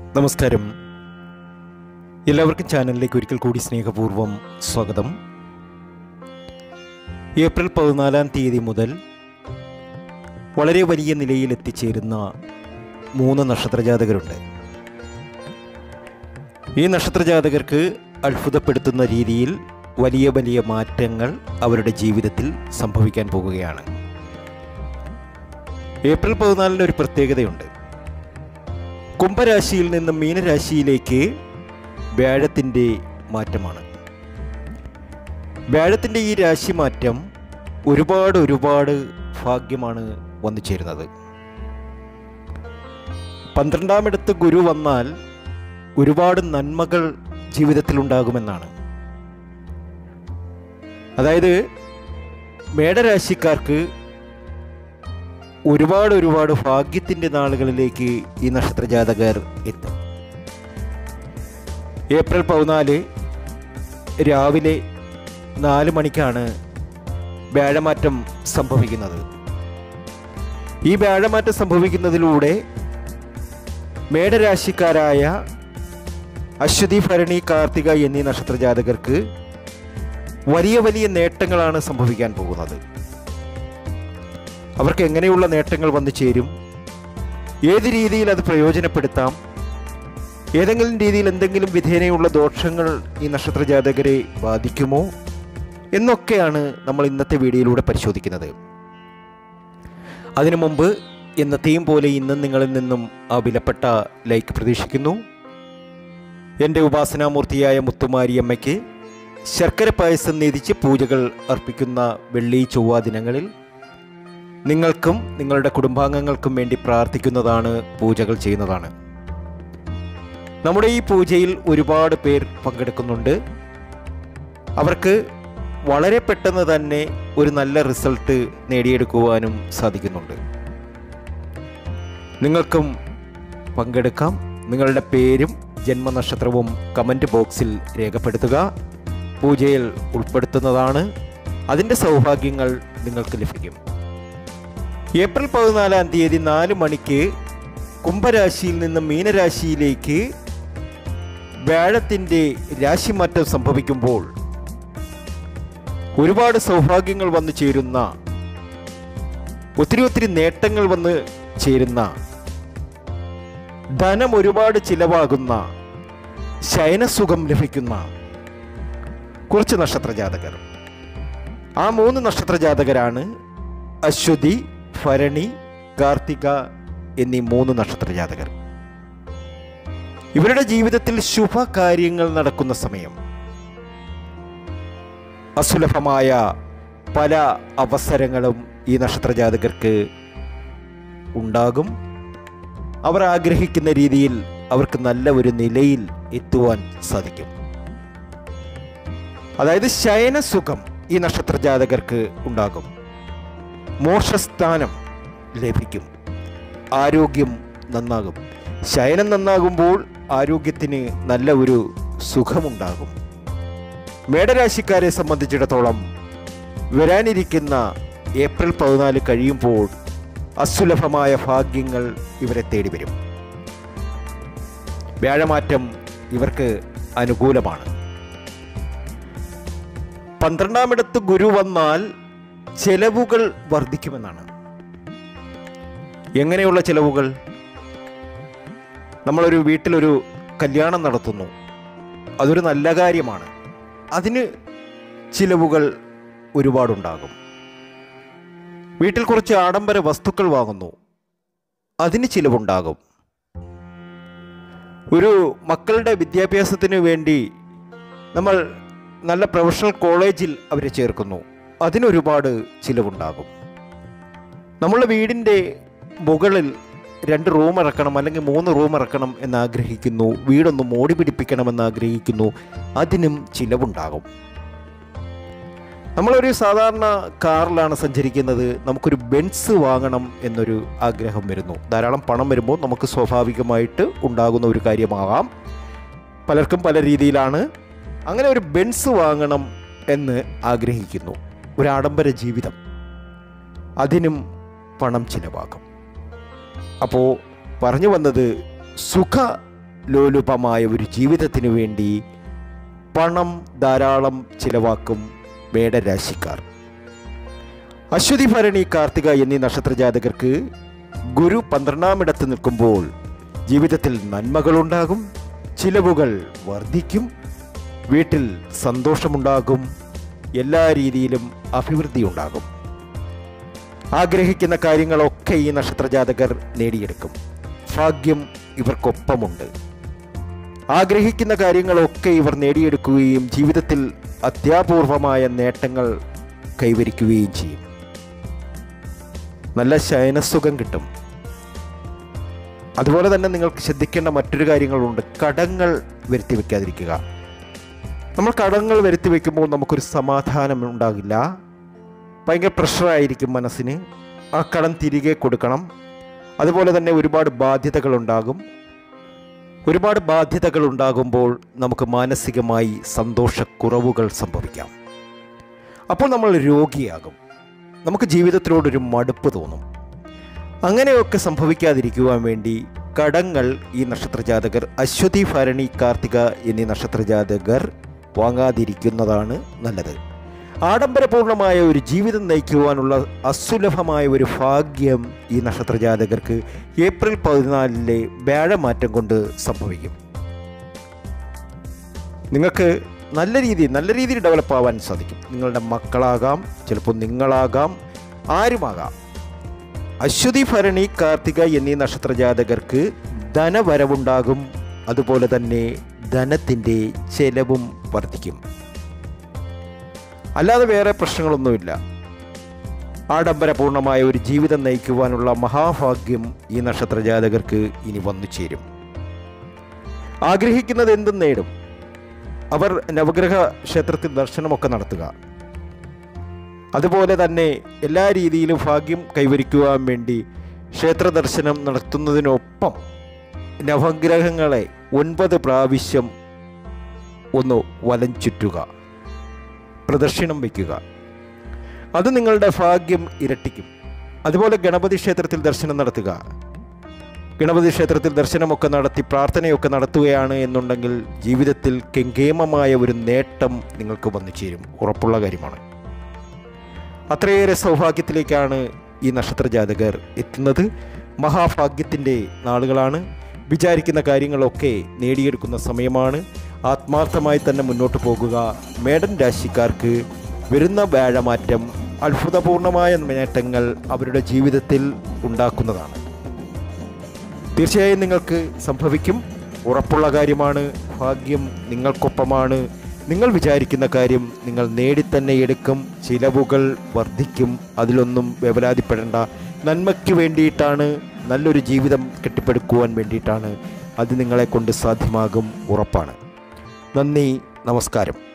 നമസ്കാരം. എല്ലാവർക്കും ചാനലിലേക്ക് ഒരിക്കൽ കൂടി സ്നേഹപൂർവ്വം സ്വാഗതം. ഏപ്രിൽ 14 തീയതി മുതൽ വളരെ വലിയ നിലയിൽ എത്തിച്ചേരുന്ന 3 നക്ഷത്രജാതകരുണ്ട്. ഈ നക്ഷത്രജാതകർക്ക് അത്ഭുതപ്പെടുത്തുന്ന രീതിയിൽ വലിയ വലിയ മാറ്റങ്ങൾ അവരുടെ ജീവിതത്തിൽ സംഭവിക്കാൻ പോകുകയാണ്. ഏപ്രിൽ 14 ഒരു പ്രത്യേകതയുണ്ട്. കുംഭരാശിയിൽ നിന്നും മീനരാശിയിലേക്ക് വ്യാഴത്തിൻ്റെ മാറ്റമാണ്. വ്യാഴത്തിൻ്റെ ഈ രാശി മാറ്റം ഒരുപാട് ഭാഗ്യമാണ് വന്നു ചേരുന്നത്. 12ാം ഇടത്ത് ഗുരു വന്നാൽ ഒരുപാട് നന്മകൾ ജീവിതത്തിൽ ഉണ്ടാകുമെന്നാണ്. അതായത് മേടരാശിക്കാർക്ക് ഒരുപാട് ഭാഗ്യത്തിൻ്റെ നാളുകളിലേക്ക് ഈ നക്ഷത്രജാതകർ എത്തും. ഏപ്രിൽ 14 രാവിലെ 4 മണിക്കാണ് വ്യാഴമാറ്റം സംഭവിക്കുന്നത്. ഈ വ്യാഴമാറ്റം സംഭവിക്കുന്നതിലൂടെ മേടരാശിക്കാരായ അശ്വതി, ഭരണി, കാർത്തിക എന്നീ നക്ഷത്രജാതകർക്ക് വലിയ നേട്ടങ്ങളാണ് സംഭവിക്കാൻ പോകുന്നത്. അവർക്ക് എങ്ങനെയുള്ള നേട്ടങ്ങൾ വന്നു ചേരും, ഏത് രീതിയിൽ അത് പ്രയോജനപ്പെടുത്താം, ഏതെങ്കിലും രീതിയിൽ എന്തെങ്കിലും വിധേനയുള്ള ദോഷങ്ങൾ ഈ നക്ഷത്രജാതകരെ ബാധിക്കുമോ എന്നൊക്കെയാണ് നമ്മൾ ഇന്നത്തെ വീഡിയോയിലൂടെ പരിശോധിക്കുന്നത്. അതിനു മുമ്പ് എന്നത്തെയും പോലെ ഇന്നും നിങ്ങളിൽ നിന്നും ആ വിലപ്പെട്ട ലൈക്ക് പ്രതീക്ഷിക്കുന്നു. എൻ്റെ ഉപാസനാമൂർത്തിയായ മുത്തുമാരിയമ്മയ്ക്ക് ശർക്കര പായസം നേദിച്ച് പൂജകൾ അർപ്പിക്കുന്ന വെള്ളി, ചൊവ്വ ദിനങ്ങളിൽ നിങ്ങൾക്കും നിങ്ങളുടെ കുടുംബാംഗങ്ങൾക്കും വേണ്ടി പ്രാർത്ഥിക്കുന്നതാണ്, പൂജകൾ ചെയ്യുന്നതാണ്. നമ്മുടെ ഈ പൂജയിൽ ഒരുപാട് പേർ പങ്കെടുക്കുന്നുണ്ട്. അവർക്ക് വളരെ പെട്ടെന്ന് തന്നെ ഒരു നല്ല റിസൾട്ട് നേടിയെടുക്കുവാനും സാധിക്കുന്നുണ്ട്. നിങ്ങൾക്കും പങ്കെടുക്കാം. നിങ്ങളുടെ പേരും ജന്മനക്ഷത്രവും കമൻറ്റ് ബോക്സിൽ രേഖപ്പെടുത്തുക. പൂജയിൽ ഉൾപ്പെടുത്തുന്നതാണ്. അതിൻ്റെ സൗഭാഗ്യങ്ങൾ നിങ്ങൾക്ക് ലഭിക്കും. ഏപ്രിൽ 14 തീയതി 4 മണിക്ക് കുംഭരാശിയിൽ നിന്ന് മീനരാശിയിലേക്ക് വ്യാഴത്തിൻ്റെ രാശിമാറ്റം സംഭവിക്കുമ്പോൾ ഒരുപാട് സൗഭാഗ്യങ്ങൾ വന്നു ചേരുന്ന, ഒത്തിരി നേട്ടങ്ങൾ വന്ന് ചേരുന്ന, ധനം ഒരുപാട് ചിലവാകുന്ന, ശയനസുഖം ലഭിക്കുന്ന കുറച്ച് നക്ഷത്രജാതകർ. ആ 3 നക്ഷത്രജാതകരാണ് അശ്വതി, ഭരണി, കാർത്തിക എന്നീ 3 നക്ഷത്രജാതകർ. ഇവരുടെ ജീവിതത്തിൽ ശുഭകാര്യങ്ങൾ നടക്കുന്ന സമയം. അസുലഭമായ പല അവസരങ്ങളും ഈ നക്ഷത്രജാതകർക്ക് ഉണ്ടാകും. അവർ ആഗ്രഹിക്കുന്ന രീതിയിൽ അവർക്ക് നല്ല ഒരു നിലയിൽ എത്തുവാൻ സാധിക്കും. അതായത് ശയനസുഖം ഈ നക്ഷത്രജാതകർക്ക് ഉണ്ടാകും. മോക്ഷസ്ഥാനം ലഭിക്കും. ആരോഗ്യം നന്നാകും. ശയനം നന്നാകുമ്പോൾ ആരോഗ്യത്തിന് നല്ല ഒരു സുഖമുണ്ടാകും. മേടരാശിക്കാരെ സംബന്ധിച്ചിടത്തോളം വരാനിരിക്കുന്ന ഏപ്രിൽ 14 കഴിയുമ്പോൾ അസുലഭമായ ഭാഗ്യങ്ങൾ ഇവരെ തേടി വരും. വ്യാഴമാറ്റം ഇവർക്ക് അനുകൂലമാണ്. 12ാം ഇടത്ത് ഗുരു വന്നാൽ ചെലവുകൾ വർദ്ധിക്കുമെന്നാണ്. എങ്ങനെയുള്ള ചെലവുകൾ? നമ്മളൊരു വീട്ടിലൊരു കല്യാണം നടത്തുന്നു, അതൊരു നല്ല കാര്യമാണ്. അതിന് ചിലവുകൾ ഒരുപാടുണ്ടാകും. വീട്ടിൽ കുറച്ച് ആഡംബര വസ്തുക്കൾ വാങ്ങുന്നു, അതിന് ചിലവുണ്ടാകും. ഒരു മക്കളുടെ വിദ്യാഭ്യാസത്തിന് വേണ്ടി നമ്മൾ നല്ല പ്രൊഫഷണൽ കോളേജിൽ അവരെ ചേർക്കുന്നു, അതിനൊരുപാട് ചിലവുണ്ടാകും. നമ്മളുടെ വീടിൻ്റെ മുകളിൽ 2 റൂം ഇറക്കണം, അല്ലെങ്കിൽ 3 റൂം ഇറക്കണം എന്നാഗ്രഹിക്കുന്നു, വീടൊന്ന് മോടി പിടിപ്പിക്കണമെന്ന് ആഗ്രഹിക്കുന്നു, അതിനും ചിലവുണ്ടാകും. നമ്മളൊരു സാധാരണ കാറിലാണ് സഞ്ചരിക്കുന്നത്, നമുക്കൊരു ബെൻസ് വാങ്ങണം എന്നൊരു ആഗ്രഹം വരുന്നു. ധാരാളം പണം വരുമ്പോൾ നമുക്ക് സ്വാഭാവികമായിട്ട് ഉണ്ടാകുന്ന ഒരു കാര്യമാകാം. പലർക്കും പല രീതിയിലാണ്. അങ്ങനെ ഒരു ബെൻസ് വാങ്ങണം എന്ന് ആഗ്രഹിക്കുന്നു, ഒരു ആഡംബര ജീവിതം, അതിനും പണം ചിലവാകും. അപ്പോൾ പറഞ്ഞു വന്നത്, സുഖ ലോലുപമായ ഒരു ജീവിതത്തിനു വേണ്ടി പണം ധാരാളം ചിലവാക്കും മേടരാശിക്കാർ. അശ്വതി, ഭരണി, കാർത്തിക എന്നീ നക്ഷത്രജാതകർക്ക് ഗുരു 12-ാം ഇടത്ത് നിൽക്കുമ്പോൾ ജീവിതത്തിൽ നന്മകളുണ്ടാകും, ചിലവുകൾ വർദ്ധിക്കും, വീട്ടിൽ സന്തോഷമുണ്ടാകും, എല്ലാ രീതിയിലും അഭിവൃദ്ധി ഉണ്ടാകും. ആഗ്രഹിക്കുന്ന കാര്യങ്ങളൊക്കെ ഈ നക്ഷത്രജാതകർ നേടിയെടുക്കും. ഭാഗ്യം ഇവർക്കൊപ്പമുണ്ട്. ആഗ്രഹിക്കുന്ന കാര്യങ്ങളൊക്കെ ഇവർ നേടിയെടുക്കുകയും ജീവിതത്തിൽ അത്യാപൂർവമായ നേട്ടങ്ങൾ കൈവരിക്കുകയും ചെയ്യും. നല്ല ശയനസുഖം കിട്ടും. അതുപോലെ തന്നെ നിങ്ങൾക്ക് ശ്രദ്ധിക്കേണ്ട മറ്റൊരു കാര്യങ്ങളുണ്ട്. കടങ്ങൾ വരുത്തി വയ്ക്കാതിരിക്കുക. നമ്മൾ കടങ്ങൾ വരുത്തി വയ്ക്കുമ്പോൾ നമുക്കൊരു സമാധാനം ഉണ്ടാകില്ല. ഭയങ്കര പ്രഷറായിരിക്കും മനസ്സിന്. ആ കടം തിരികെ കൊടുക്കണം. അതുപോലെ തന്നെ ഒരുപാട് ബാധ്യതകളുണ്ടാകും. ഒരുപാട് ബാധ്യതകൾ ഉണ്ടാകുമ്പോൾ നമുക്ക് മാനസികമായി സന്തോഷക്കുറവുകൾ സംഭവിക്കാം. അപ്പോൾ നമ്മൾ രോഗിയാകും. നമുക്ക് ജീവിതത്തിലോടൊരു മടുപ്പ് തോന്നും. അങ്ങനെയൊക്കെ സംഭവിക്കാതിരിക്കുവാൻ വേണ്ടി കടങ്ങൾ ഈ നക്ഷത്രജാതകർ അശ്വതി, ഭരണി, കാർത്തിക എന്നീ നക്ഷത്രജാതകർ വാങ്ങാതിരിക്കുന്നതാണ് നല്ലത്. ആഡംബരപൂർണമായ ഒരു ജീവിതം നയിക്കുവാനുള്ള അസുലഭമായ ഒരു ഭാഗ്യം ഈ നക്ഷത്രജാതകർക്ക് ഏപ്രിൽ 14 വ്യാഴമാറ്റം കൊണ്ട് സംഭവിക്കും. നിങ്ങൾക്ക് നല്ല രീതിയിൽ ഡെവലപ്പ് ആവാൻ സാധിക്കും. നിങ്ങളുടെ മക്കളാകാം, ചിലപ്പോൾ നിങ്ങളാകാം, ആരുമാകാം. അശ്വതി, ഭരണി, കാർത്തിക എന്നീ നക്ഷത്രജാതകർക്ക് ധനവരവുണ്ടാകും. അതുപോലെ തന്നെ ധനത്തിൻ്റെ ചെലവും വർദ്ധിക്കും. അല്ലാതെ വേറെ പ്രശ്നങ്ങളൊന്നുമില്ല. ആഡംബരപൂർണമായ ഒരു ജീവിതം നയിക്കുവാനുള്ള മഹാഭാഗ്യം ഈ നക്ഷത്രജാതകർക്ക് ഇനി വന്നു ചേരും. ആഗ്രഹിക്കുന്നത് എന്തും നേടും. അവർ നവഗ്രഹ ക്ഷേത്രത്തിൽ ദർശനമൊക്കെ നടത്തുക. അതുപോലെ തന്നെ എല്ലാ രീതിയിലും ഭാഗ്യം കൈവരിക്കുവാൻ വേണ്ടി ക്ഷേത്ര ദർശനം നടത്തുന്നതിനൊപ്പം നവഗ്രഹങ്ങളെ 9 പ്രാവശ്യം ഒന്ന് വലം ചുറ്റുക, പ്രദക്ഷിണം വയ്ക്കുക. അത് നിങ്ങളുടെ ഭാഗ്യം ഇരട്ടിക്കും. അതുപോലെ ഗണപതി ക്ഷേത്രത്തിൽ ദർശനം നടത്തുക. ഗണപതി ക്ഷേത്രത്തിൽ ദർശനമൊക്കെ നടത്തി പ്രാർത്ഥനയൊക്കെ നടത്തുകയാണ് എന്നുണ്ടെങ്കിൽ ജീവിതത്തിൽ കെങ്കേമമായ ഒരു നേട്ടം നിങ്ങൾക്ക് വന്നു ചേരും. ഉറപ്പുള്ള കാര്യമാണ്. അത്രയേറെ സൗഭാഗ്യത്തിലേക്കാണ് ഈ നക്ഷത്രജാതകർ എത്തുന്നത്. മഹാഭാഗ്യത്തിൻ്റെ നാളുകളാണ്. വിചാരിക്കുന്ന കാര്യങ്ങളൊക്കെ നേടിയെടുക്കുന്ന സമയമാണ്. ആത്മാർത്ഥമായി തന്നെ മുന്നോട്ട് പോകുക. മേടൻ രാശിക്കാർക്ക് വരുന്ന വ്യാഴമാറ്റം അത്ഭുതപൂർണമായ നേട്ടങ്ങൾ അവരുടെ ജീവിതത്തിൽ ഉണ്ടാക്കുന്നതാണ്. തീർച്ചയായും നിങ്ങൾക്ക് സംഭവിക്കും. ഉറപ്പുള്ള കാര്യമാണ്. ഭാഗ്യം നിങ്ങൾക്കൊപ്പമാണ്. നിങ്ങൾ വിചാരിക്കുന്ന കാര്യം നിങ്ങൾ നേടിത്തന്നെ എടുക്കും. ചിലവുകൾ വർദ്ധിക്കും. അതിലൊന്നും വേവലാതിപ്പെടേണ്ട. നന്മയ്ക്ക് വേണ്ടിയിട്ടാണ്, നല്ലൊരു ജീവിതം കെട്ടിപ്പടുക്കുവാൻ വേണ്ടിയിട്ടാണ്. അത് നിങ്ങളെ കൊണ്ട് സാധ്യമാകും. ഉറപ്പാണ്. നന്ദി, നമസ്കാരം.